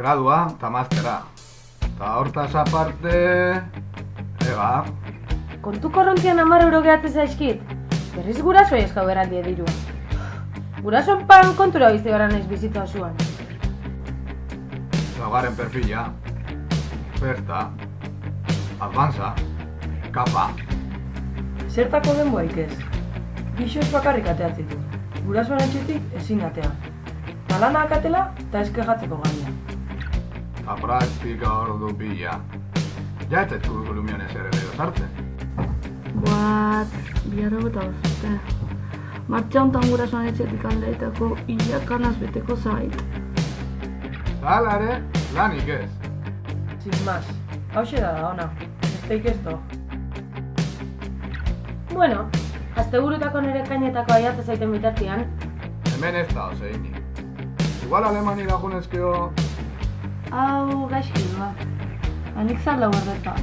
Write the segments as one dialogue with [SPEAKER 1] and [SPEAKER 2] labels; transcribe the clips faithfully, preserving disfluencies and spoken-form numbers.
[SPEAKER 1] Gradua eta mastera. Eta hortaz aparte... Ega.
[SPEAKER 2] Kontu korrontian hamar euro gehatzen zaizkit. Berriz gurasoa eskau beraldi edirua. Gurasoan pan kontura bizti gara naiz bizitza osoan.
[SPEAKER 1] Laugarren perfila. Oferta. Advanza. Kapa.
[SPEAKER 3] Zertako denboaik ez. Bixoz bakarrik ateatzen du. Gurasoan etxetik ezin atea. Talana akatela eta eskegatzeko gaina.
[SPEAKER 1] Ta praktika ordu pila. Ja ez ez kurrikulumionez ere bedo sartzen.
[SPEAKER 4] Bat, bihar eta bozute. Martxa hontan gurasoan etxetik aldeetako hilakanaz beteko zait.
[SPEAKER 1] Eta hala ere, lanik ez.
[SPEAKER 3] Sin más, hauxe da da ona. Besteik ez do.
[SPEAKER 2] Bueno, asteburutako nire kainetako aiatza zaiten bitartian.
[SPEAKER 1] Hemen ez da oseinik. Igual alemani lagunezkeo...
[SPEAKER 4] Hau, gaizki doa. Hanik zarla guardeta.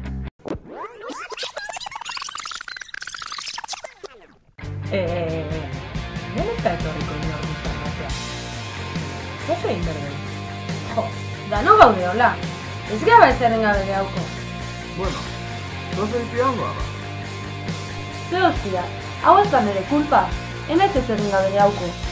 [SPEAKER 3] Eee... Nien ez da etorriko inor guztan batea. Oso egin berden.
[SPEAKER 2] Jo, dano gaude hola. Ez gaba ez zerren gabe gehauko.
[SPEAKER 1] Bueno, doze ipiangoa ba.
[SPEAKER 2] Ze hostia, hau ez da nire kulpa. Hemen ez zerren gabe gehauko.